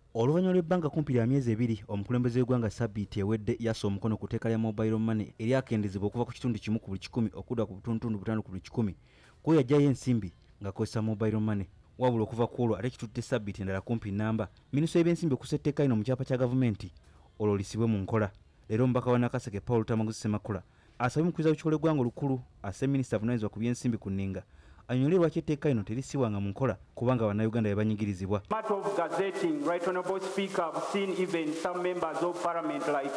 Oluvannyuma lw'ebbanga kumpi lya myezi ebiri, omukulembeze w'eggwanga Sabbiiti ewedde yassa omukono ku tteeka lya mobile money eryakendezebwa okuva ku kitundu kimu ku buli 100 okudda ku butundu 5 ku buli 100 kuyo yajjayo ensimbi ng'akozesa mobile money. Wabula okuva ku olwo ate kitudde Sabbiiti endala kumpi nnamba minisitule y'ebyensimbi okussa etteeka lino mu kyapa kya gavumenti olwo lisibwe mu nkola. Leero omubaka wa Nakaseke Paul Tamaguzi Ssemakula asabye omukubiriza w'olukiiko lw'eggwanga olukulu asse minisita avunaanyizibwa ku byensimbi ku nninga anyonyola lwaki etteeka lino terisibwanga mu nkola kubanga bannayuganda be banyigirizibwa. Matter of gazetting, right honorable speaker, I've seen even some members of parliament like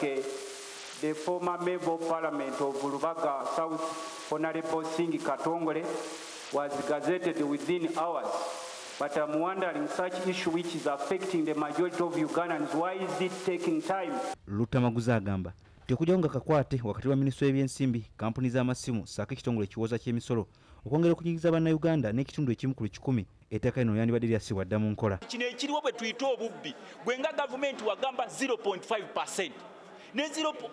the former member of parliament of Lubaga South, Honorable Singi Katongole, was gazetted within hours. But I'm wondering, such issue which is affecting the majority of Ugandans, why is it taking time? Lutamaguzi agamba tekujjawo nga kakwate wakati wa minisitule y'ebyensimbi, kampuni z'amasimu ssaako ekitongole ekiwooza ky'emisolo okwongera okunyigiriza bannayuganda n'ekitundu ekimu ku 100 etteeka lino lyandibadde lyasibwa dda mu nkola. Kino ekiriwo bwe tuyita obubbi gwe nga gavumenti wagamba 0.5%. Ne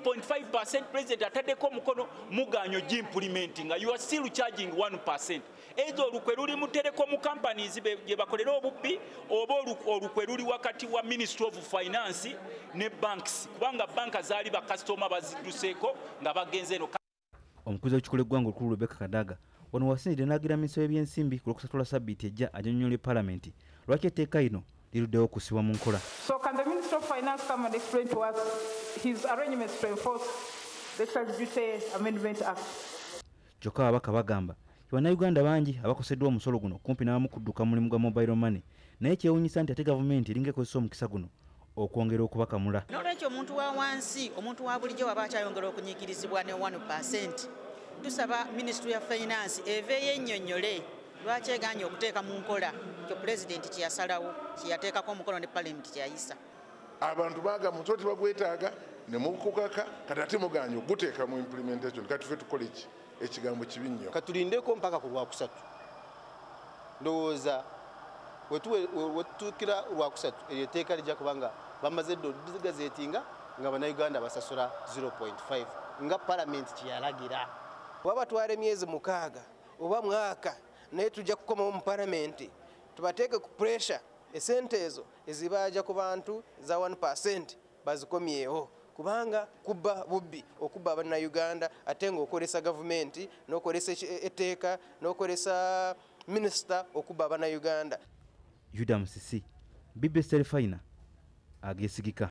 0.5% president ataddeko omukono muganyo gimplementinga, you are still charging 1%. Ezo olukwe luli mu telecom companies gye bakolera obubbi oba olukwe luli wakati wa Ministry of Finance ne banks kubanga banka zaali bakasitoma bazidduseeko nga bagenze eno. Omukubiriza w'olukiiko lw'eggwanga olukulu Rebecca Kadaga wano wasinzidde n'agira minisitule y'ebyensimbi ku Lwokusatu Sabbiiti ejja ajannyonnyola Parliament lwaki etteeka lino liruddewo okusibwa mu nkola. So can the Minister of Finance come and explain to us his arrangements to enforce the Extra Duty Amendment Act? Kyokka ababaka bagamba bannayuganda bangi abakoseddwa omusolo guno kumpi n'abamu kudduka mulimu gwa mobile money naye kyewuunyisa nti ate gavumenti eringa ekozesa omukisa guno okwongera okubakamula. N'olwekyo omuntu wa wansi, omuntu wa bulijjo waba akyayongera okunyigirizibwa ne 1%, tusaba Ministry ya Finance eveeyo ennyonnyole lwaki eganye okuteeka mu nkola kyo pulezidenti kye yasalawo kye yateekako omukono ne Parliament kyayisa. Abantu baagamba omusolo tebagwetaaga ne mukukaka kati ate muganye oguteeka mu implementation kati ffe tukole ki ekigambo kibi nnyo. Katulindeko mpaka ku Lwakusatu. Ndowooza wetutuukira Lwakusatu eryo etteeka lijja kubanga bamaze ddo gazeetinga nga bannayuganda basasula 0.5 nga Parliament kye yalagira. Waba twale myezi 6 oba mwaka naye tujja kukomawo mu Parliament tubateeke ku pressure esente ezo ezibaaja ku bantu za 1% bazikomyewo kubanga kubba bubbi okubba bannayuganda ate ng'okolesa gavumenti n'okolesa etteeka n'okolesa minisita okubba bannayuganda. Yuda Musisi, BBC Telefayina, agesigika.